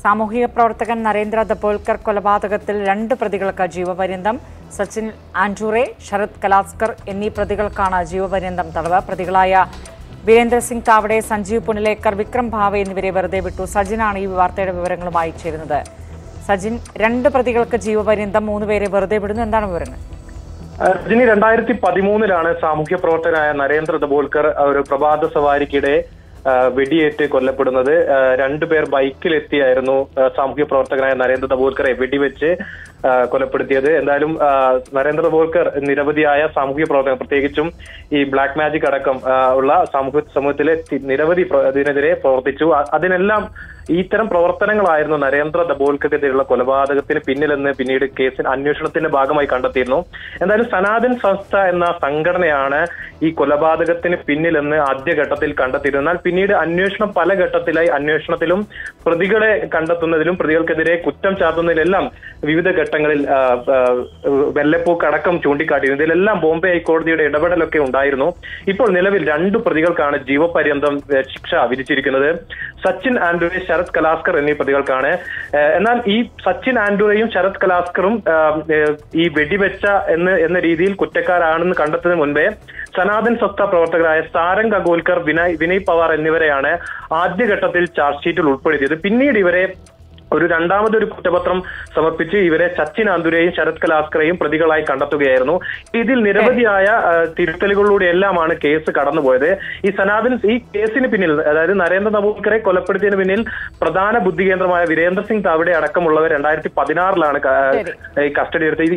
സാമൂഹിക പ്രവർത്തകൻ നരേന്ദ്ര ദബോൽക്കർ കൊലപാതകത്തിൽ 2 പ്രതികൾക്ക് ജീവപര്യന്തം. സച്ചിൻ ആൻഡ്രൂറെ, ശരത് കലാസ്കർ എന്നീ പ്രതികൾക്കാണ് ജീവപര്യന്തം തടവ്. പ്രതികളായ വീരേന്ദ്ര സിംഗ് താവഡെ, സഞ്ജീവ് പുനലേക്കർ, വിക്രം ഭാവെ എന്നിവരെ വെറുതെ വിട്ടു. സജിനാണ് ഈ വാർത്തയുടെ വിവരങ്ങളുമായി ചേരുന്നത്. സജിൻ, 2 പ്രതികൾക്ക് ജീവപര്യന്തം, 3 പേരെ വെറുതെ വിടുന്നു. എന്താണ് വിവരങ്ങൾ? രജനി, 2013 സാമൂഹ്യ പ്രവർത്തകനായ നരേന്ദ്ര ദബോൽക്കർ ഒരു പ്രഭാത സവാരിക്കിടെ വെടിയേറ്റ് കൊല്ലപ്പെടുന്നത്. 2 പേർ ബൈക്കിലെത്തിയായിരുന്നു സാമൂഹ്യ പ്രവർത്തകനായ നരേന്ദ്ര ദബോൽക്കറെ വെടിവെച്ച് കൊലപ്പെടുത്തിയത്. എന്തായാലും നരേന്ദ്ര ദബോൽക്കർ നിരവധിയായ സാമൂഹ്യ പ്രവർത്തകർ, പ്രത്യേകിച്ചും ഈ ബ്ലാക്ക് മാജിക് അടക്കം ഉള്ള സമൂഹത്തിലെ നിരവധി ഇതിനെതിരെ പ്രവർത്തിച്ചു. അതിനെല്ലാം ഇത്തരം പ്രവർത്തനങ്ങളായിരുന്നു നരേന്ദ്ര ദബോൽക്കർക്കെതിരെയുള്ള കൊലപാതകത്തിന് പിന്നിലെന്ന് പിന്നീട് കേസിൽ അന്വേഷണത്തിന്റെ ഭാഗമായി കണ്ടെത്തിയിരുന്നു. എന്തായാലും സനാതൻ സംസ്ഥ എന്ന സംഘടനയാണ് ഈ കൊലപാതകത്തിന് പിന്നിലെന്ന് ആദ്യഘട്ടത്തിൽ കണ്ടെത്തിയിരുന്നു. എന്നാൽ പിന്നീട് അന്വേഷണം പല ഘട്ടത്തിലായി അന്വേഷണത്തിലും പ്രതികളെ കണ്ടെത്തുന്നതിലും പ്രതികൾക്കെതിരെ കുറ്റം ചാർത്തുന്നതിലെല്ലാം വിവിധ ഘട്ടങ്ങളിൽ വെള്ളപ്പൂക്ക് അടക്കം ചൂണ്ടിക്കാട്ടിയിരുന്നു. ഇതിലെല്ലാം ബോംബെ ഹൈക്കോടതിയുടെ ഇടപെടലൊക്കെ ഉണ്ടായിരുന്നു. ഇപ്പോൾ നിലവിൽ 2 പ്രതികൾക്കാണ് ജീവപര്യന്തം ശിക്ഷ വിധിച്ചിരിക്കുന്നത്. സച്ചിൻ ആൻഡ്രൂറെ, ശരത് കലാസ്കർ എന്നീ പ്രതികൾക്കാണ്. എന്നാൽ ഈ സച്ചിൻ ആൻഡ്രൂറെയും ശരത് കലാസ്കറും ഈ വെടിവെച്ച എന്ന രീതിയിൽ കുറ്റക്കാരാണെന്ന് കണ്ടെത്തുന്നതിന് മുൻപേ സനാതൻ സംസ്ഥ പ്രവർത്തകരായ സാരംഗ് അഗോൽക്കർ, വിനയ് പവാർ എന്നിവരെയാണ് ആദ്യഘട്ടത്തിൽ ചാർജ് ഷീറ്റിൽ ഉൾപ്പെടുത്തിയത്. പിന്നീട് ഇവരെ രണ്ടാമതൊരു കുറ്റപത്രം സമർപ്പിച്ച് ഇവരെ സച്ചിൻ ആൻഡ്രൂരെയും ശരത് കലാസ്കറെയും പ്രതികളായി കണ്ടെത്തുകയായിരുന്നു. ഇതിൽ നിരവധിയായ തിരുത്തലുകളിലൂടെ എല്ലാമാണ് കേസ് കടന്നുപോയത്. ഈ കേസിന് പിന്നിൽ, അതായത് നരേന്ദ്ര ദബോൽക്കറെ കൊലപ്പെടുത്തിയതിന് പിന്നിൽ പ്രധാന ബുദ്ധികേന്ദ്രമായ വീരേന്ദ്ര സിംഗ് താവഡെ അടക്കമുള്ളവർ 2016 കസ്റ്റഡി എടുത്തത്.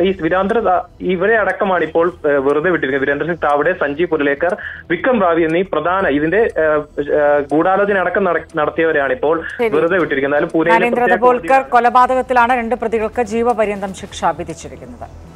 ഇവരെ അടക്കമാണ് ഇപ്പോൾ വെറുതെ വിട്ടിരിക്കുന്നത്. വീരേന്ദ്ര സിംഗ് താവഡെ, സഞ്ജീവ് പുനലേക്കർ, വിക്രം ഭാവി എന്നീ ഇതിന്റെ ഗൂഢാലോചന അടക്കം നടത്തിയവരെയാണ് ഇപ്പോൾ വെറുതെ വിട്ടിരിക്കുന്നത്. നരേന്ദ്ര ദബോൽക്കർ കൊലപാതകത്തിലാണ് 2 പ്രതികൾക്ക് ജീവപര്യന്തം ശിക്ഷ വിധിച്ചിരിക്കുന്നത്.